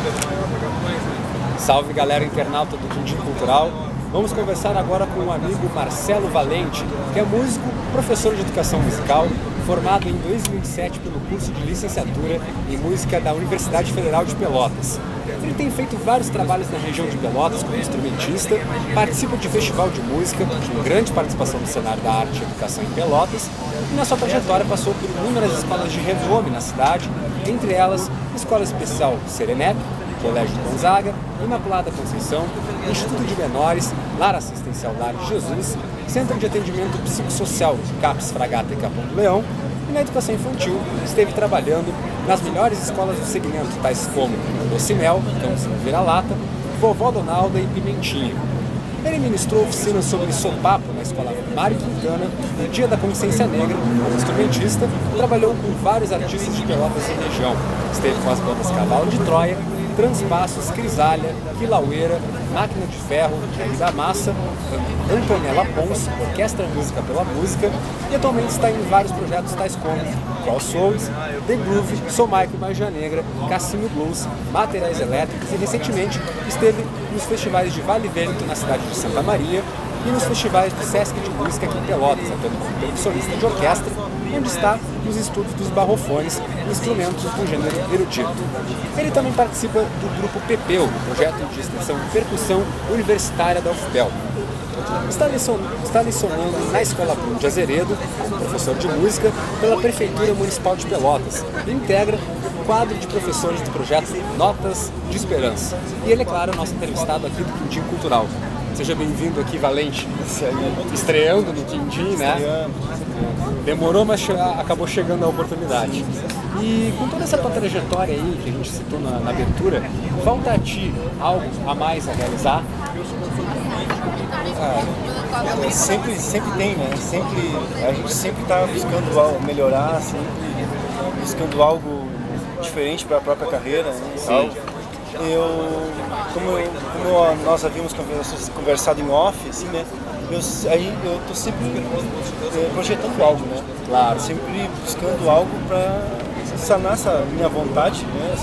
Salve galera internauta do Quindim Cultural. Vamos conversar agora com o amigo Marcelo Valente, que é músico, professor de educação musical, formado em 2007 pelo curso de licenciatura em música da Universidade Federal de Pelotas. Ele tem feito vários trabalhos na região de Pelotas como instrumentista, participa de festival de música, com grande participação no cenário da arte e educação em Pelotas, e na sua trajetória passou por inúmeras escolas de renome na cidade, entre elas Escola Especial Serenep, Colégio Gonzaga, Imaculada Conceição, Instituto de Menores, Lar Assistencial Lar de Jesus, Centro de Atendimento Psicossocial CAPS Fragata e Capão do Leão, e na educação infantil esteve trabalhando nas melhores escolas do segmento, tais como Docimel, Cãozinho Vira-Lata, Vovó Donalda e Pimentinho. Ele ministrou oficinas sobre sopapo na escola Mário Quintana no Dia da Consciência Negra. Como instrumentista, trabalhou com vários artistas de Pelotas e região. Esteve com as bandas Cavalo de Troia, Transpassos, Crisália, Quilaueira, Máquina de Ferro, Rei da Massa, Antonella Pons, Orquestra Música pela Música, e atualmente está em vários projetos tais como Qual Souls, The Groove, Sou Maico e Magia Negra, Cassino Blues, Materiais Elétricos e recentemente esteve nos festivais de Vale Vento na cidade de Santa Maria e nos festivais do Sesc de Música aqui em Pelotas, atuando como percussionista de orquestra, onde está nos estudos dos barrofones, instrumentos do gênero erudito. Ele também participa do grupo Pepeu, projeto de extensão de percussão universitária da UFPEL. Está lecionando na Escola Bruno de Azeredo, como professor de música, pela Prefeitura Municipal de Pelotas, e integra o quadro de professores do projeto Notas de Esperança. E ele, é claro, nosso entrevistado aqui do Quindim Cultural. Seja bem-vindo aqui, Valente. Estreando no Quindim, né? Demorou, mas acabou chegando a oportunidade. E com toda essa tua trajetória aí, que a gente citou na abertura, falta a ti algo a mais a realizar? Sempre tem, né? A gente sempre está buscando melhorar, sempre buscando algo diferente para a própria carreira, né? Sim. Como nós havíamos conversado em off, assim, né? Eu estou sempre projetando algo, né? Claro. Sempre buscando algo para sanar essa minha vontade, né?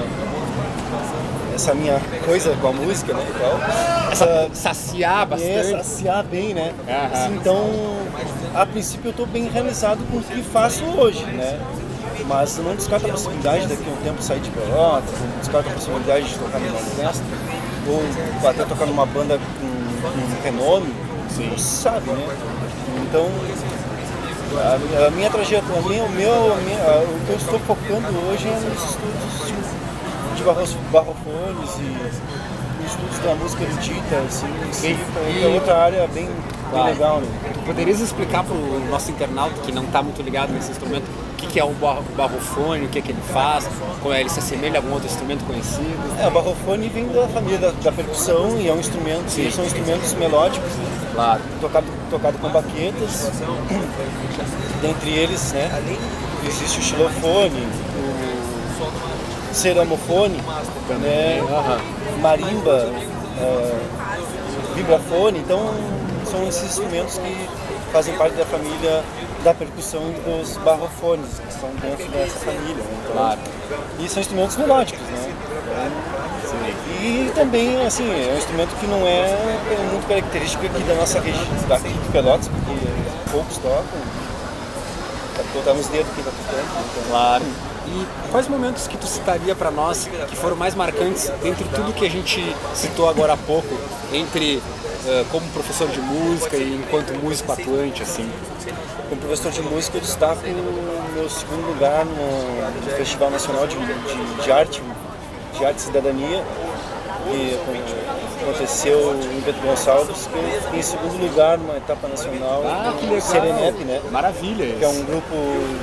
Essa minha coisa com a música, né? Saciar bastante. Saciar bem, né? Uhum. Assim, então, a princípio eu estou bem realizado com o que faço hoje, né? Mas não descarta a possibilidade daqui a um tempo sair de Pelotas, não descarta a possibilidade de tocar numa orquestra, ou até tocar numa banda com renome, não sabe, né? Então, a minha trajetória, o que eu estou focando hoje é nos estudos de barrofones e estudos da música erudita, assim, é outra área bem legal, né? Poderias explicar para o nosso internauta que não está muito ligado nesse instrumento o que é o barrofone, o que ele faz, como ele se assemelha a algum outro instrumento conhecido? O barrofone vem da família da percussão e é um instrumento, são instrumentos melódicos, claro, tocado com baquetas, dentre eles, né, existe o xilofone, o ceramofone, né, marimba, vibrafone, então são esses instrumentos que fazem parte da família da percussão e dos barrofones, que estão dentro dessa família, né? Então, claro. E são instrumentos melódicos, né? E também, assim, é um instrumento que não é muito característico aqui da nossa região, daqui de Pelotas, porque poucos tocam. Botar nos dedos quem tá tocando. Então. Claro. E quais momentos que tu citaria para nós que foram mais marcantes dentre tudo que a gente citou agora há pouco, entre como professor de música e enquanto músico atuante, assim? Como professor de música, eu destaco o meu segundo lugar no Festival Nacional de Arte e Cidadania, que aconteceu em Bento Gonçalves, que eu fiquei em segundo lugar numa etapa nacional do Serenep, né? Maravilha isso. Que é um grupo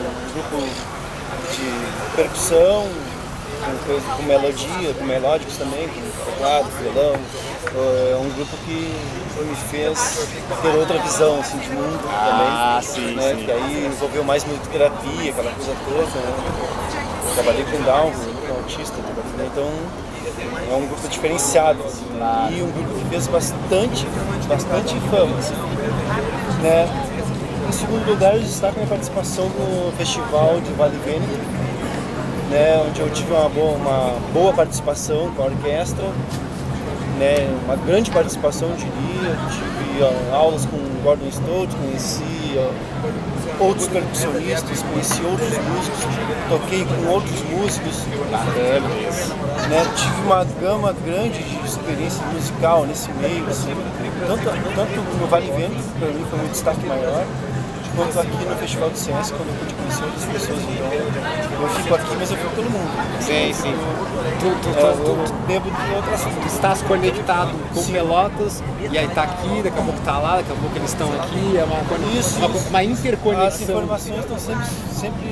de percussão, com melodia, com melódicos também, com teclado, violão. É um grupo que me fez ter outra visão assim, de mundo também. Sim, né? sim. Que aí envolveu mais musicoterapia, aquela coisa toda. Né? Trabalhei com Down, com autista, então é um grupo diferenciado. Assim, claro. E um grupo que fez bastante fama. Assim, né? Em segundo lugar, eu destaco a minha participação no Festival de Vale Vento, né, onde eu tive uma boa participação com a orquestra, né, uma grande participação, eu diria. Tive aulas com Gordon Stout, conheci outros percussionistas, conheci outros músicos, toquei com outros músicos, né, tive uma gama grande de experiência musical nesse meio, assim, tanto no Vale Vento, que para mim foi um destaque maior, quanto aqui no Festival do CS, quando eu pude conhecer outras pessoas. Então, eu fico aqui, mas eu fico pelo mundo. Sim, sim. Eu bebo de outras coisas. Tu estás conectado com Pelotas, e aí tá aqui, daqui a pouco tá lá, daqui a pouco eles estão aqui, é uma interconexão. As informações estão sempre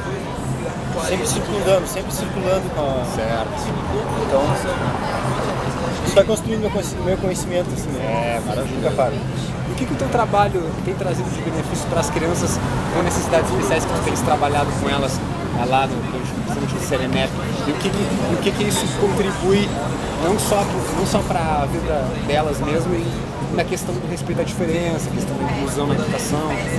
circulando com a... Certo. Então, isso vai construindo meu conhecimento, assim, né? Maravilha. Nunca para. O que o teu trabalho tem trazido de benefício para as crianças com necessidades especiais que tu tens trabalhado com elas lá no Serenep? E o que isso contribui não só para a vida delas mesmo, e na questão do respeito à diferença, questão da inclusão na educação?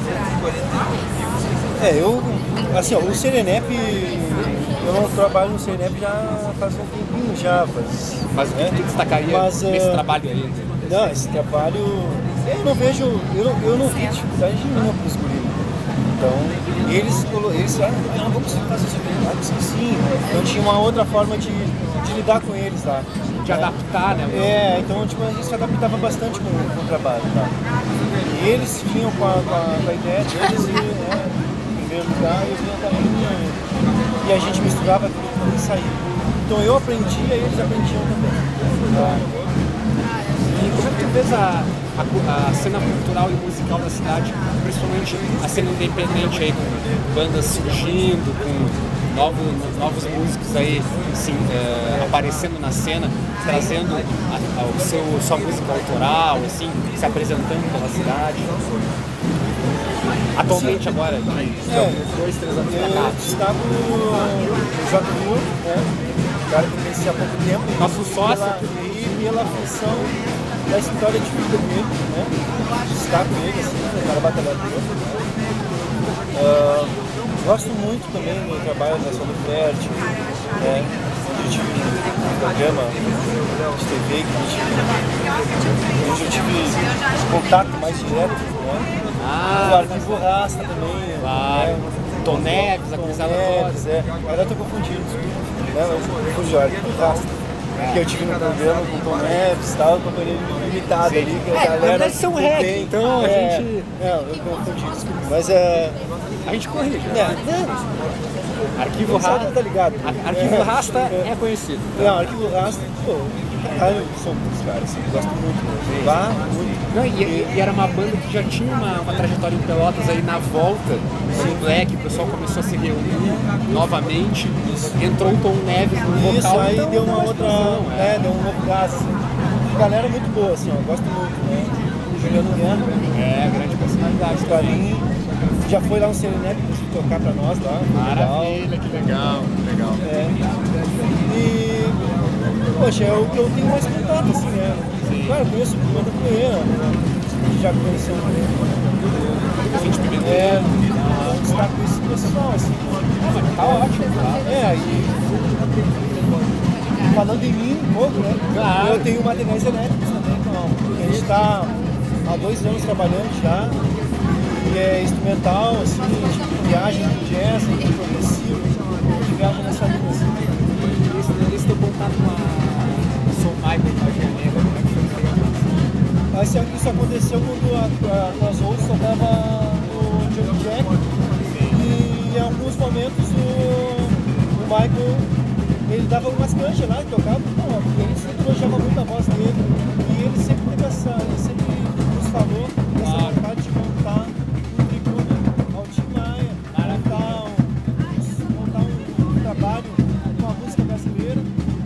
O Serenep, eu não trabalho no Serenep já faz um tempinho já. Mas o que tu destacaria nesse trabalho aí? Não, esse trabalho, eu não vi dificuldade nenhuma para os guris. Então, eles não vou conseguir fazer isso aqui, sim. Então tinha uma outra forma de lidar com eles lá. De adaptar, né? Então tipo, a gente se adaptava bastante com o trabalho, tá? E eles vinham com a ideia deles em primeiro lugar, eu vinha também, e a gente misturava tudo para sair. Então eu aprendia e eles aprendiam também. Tá? E como é que tu vês a cena cultural e musical da cidade, principalmente a cena independente aí, com bandas surgindo, com novos músicos aí, assim, aparecendo na cena, trazendo sua música autoral, assim, se apresentando pela cidade? Atualmente, sim, agora, 2, 3 anos pra cá. Eu destaco o JU, né? O cara que conheci há pouco tempo. Nosso sócio. Pela função da história de vida dele, né? Destaco ele, assim, um cara batalhador. Gosto muito também do trabalho da Sônia Fértil, né? Onde eu tive um programa de TV onde eu tive contato mais direto, né? O Arquivo Rasta também, claro. Né? Tom Neves, a comisada toda. Agora eu tô confundindo, né? Eu confundi o Arquivo Rasta. Que eu tive no programa com o Tom Neves e tal, com ele limitado ali, que a galera... são reggae, então a gente... Não, eu confundi, desculpa, mas a gente corrige. Arquivo Rasta, tá ligado? Arquivo Rasta é conhecido. Não, Arquivo Rasta, pô, caralho, são muitos caras, assim, gosto muito. Lá, muito. Não, e era uma banda que já tinha uma trajetória em Pelotas aí na volta do Black, o pessoal começou a se reunir novamente, entrou o Tom Neves no vocal. Isso, aí então, deu uma outra, deu um novo gás, assim. Galera muito boa, assim, ó, gosto muito, né? O Juliano Guerra. Grande personalidade. Pra mim, já foi lá no Serenep tocar pra nós lá. Maravilha, que legal. E, poxa, é o que eu tenho mais contato, assim, né? Sim. Claro, eu conheço o Pimenta Poeira, já conheceu o destaco esse pessoal, assim. Tá ótimo, tá? E falando em mim um pouco, né? Claro. Eu tenho materiais elétricos também, então, a gente tá há 2 anos trabalhando já. E é instrumental, assim, de viagem de jazz, de progressivo, de viagem nessa linha, assim. Esse teu contato com a Soul Michael, com a Geneva, como é que foi? Isso aconteceu quando a Zouz tocava no Johnny Jack, e em alguns momentos o Michael, ele dava umas canchas lá e tocava, porque ele sempre elogiava muito a voz dele, e ele sempre teve ele sempre nos falou dessa vontade de montar um trabalho com a música brasileira.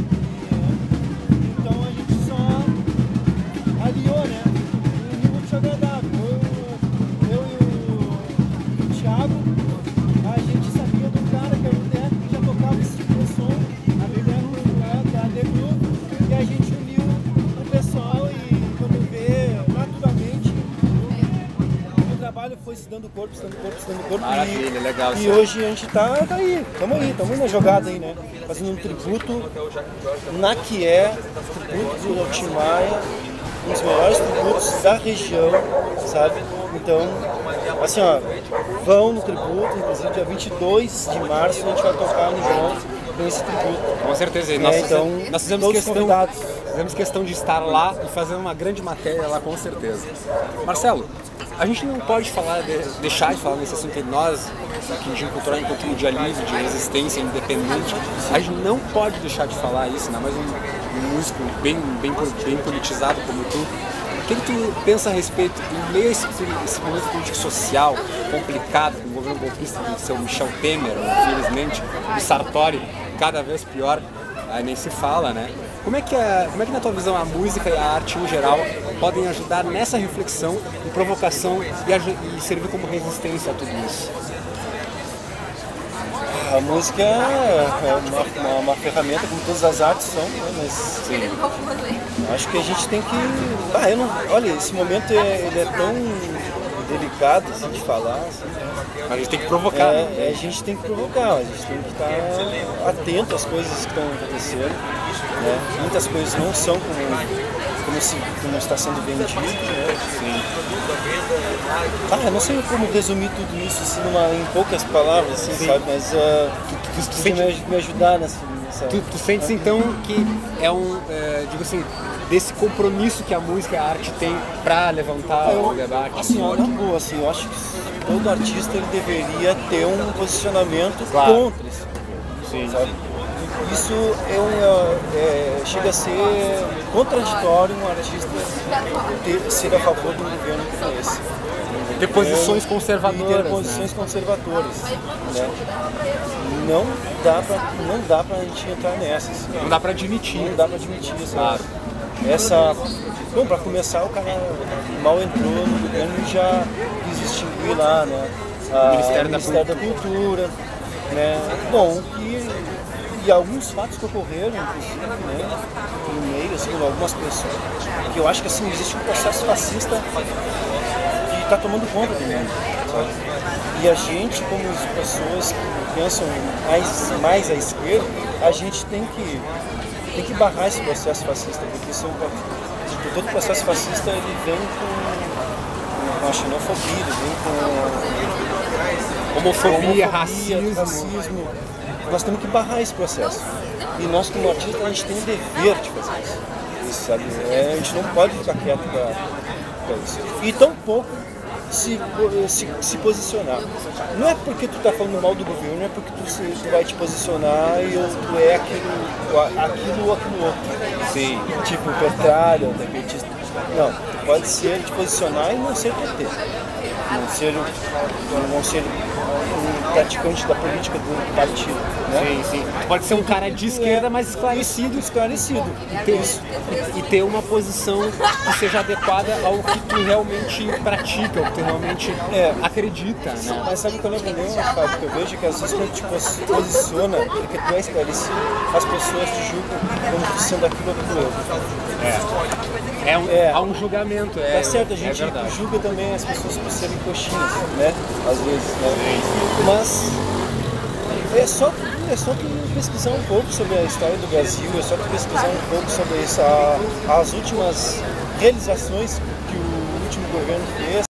Então a gente só aliou, né? Um muito agradável. Eu e o Thiago, a gente sabia do cara que era o Deco, que já tocava esse tipo de som, a Deco, da The Group, e a gente uniu o pessoal e quando vê dando corpo, dando corpo, dando corpo. Maravilha, legal. E hoje a gente tá aí, estamos aí na jogada aí, né? Fazendo um tributo na que é tributo do Tim Maia, um dos melhores tributos da região, sabe? Então, assim, ó, vão no tributo, inclusive dia 22 de março a gente vai tocar no João com esse tributo. Com certeza. Nós fizemos questão de estar lá e fazer uma grande matéria lá, com certeza. Marcelo, a gente não pode deixar de falar nesse assunto que nós, aqui de cultural, enquanto de alívio, de resistência independente, a gente não pode deixar de falar isso, né? Mas um músico bem politizado como tu. O que tu pensa a respeito, em meio a esse momento político social complicado, com o governo golpista do seu Michel Temer, infelizmente, do Sartori, cada vez pior, aí nem se fala, né? Como é que na tua visão a música e a arte em geral podem ajudar nessa reflexão e provocação e servir como resistência a tudo isso? A música é uma ferramenta, como todas as artes são, né? Mas sim, acho que a gente tem que... olha, esse momento ele é tão delicado assim, de falar. Assim, a gente tem que provocar. A gente tem que provocar, a gente tem que estar atento às coisas que estão acontecendo. Né? Muitas coisas não são como está sendo vendido. Né? Sim. Eu não sei como resumir tudo isso assim, em poucas palavras, assim, sabe? Mas me ajudar nessa... Tu sentes então que digo assim, desse compromisso que a música e a arte tem para levantar o debate? Assim, na boa, assim, eu acho que todo artista ele deveria ter um posicionamento contra isso. Sim. Sabe? Isso chega a ser contraditório um artista ser a favor de um governo como esse. Ter posições conservadoras. Ter posições conservadoras. Né? Não dá pra gente entrar nessa. Assim. Não dá pra admitir. Não dá pra admitir isso. Claro. Bom, pra começar, o cara mal entrou no governo e já quis extinguir lá, né? O Ministério da Cultura. Né? Bom, e alguns fatos que ocorreram, inclusive, né, no meio, assim, algumas pessoas, que eu acho que assim, existe um processo fascista que está tomando conta do mundo, sabe? E a gente, como as pessoas que pensam mais à esquerda, a gente tem que barrar esse processo fascista, porque todo processo fascista ele vem com a xenofobia, ele vem com homofobia, racismo. Nós temos que barrar esse processo. E nós, como artistas, a gente tem o dever de fazer isso, sabe? A gente não pode ficar quieto para isso. E tampouco se posicionar. Não é porque tu está falando mal do governo, não é porque tu vai te posicionar e tu é aquilo ou aquilo outro. Sim. Tipo, petralha, petista. Não, tu pode ser te posicionar e não ser PT. Não ser um praticante da política do partido. Né? Sim. Pode ser um cara de esquerda, mas esclarecido. E ter uma posição que seja adequada ao que tu realmente pratica, ao que tu realmente acredita. Né? Mas sabe qual é o problema, Fábio? Que eu vejo que às vezes quando tu se posiciona, porque tu é esclarecido, as pessoas te julgam como sendo aquilo ou aquilo outro. Há um julgamento. Tá certo, a gente julga também as pessoas por serem coxinhas, né? Às vezes, né? Mas é só tu pesquisar um pouco sobre a história do Brasil, é só tu pesquisar um pouco sobre as últimas realizações que o último governo fez.